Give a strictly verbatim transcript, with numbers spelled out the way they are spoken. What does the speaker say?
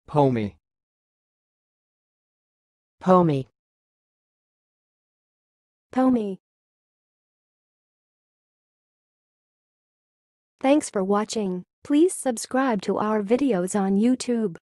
pomey, pomey, pomey. Thanks for watching. Please subscribe to our videos on YouTube.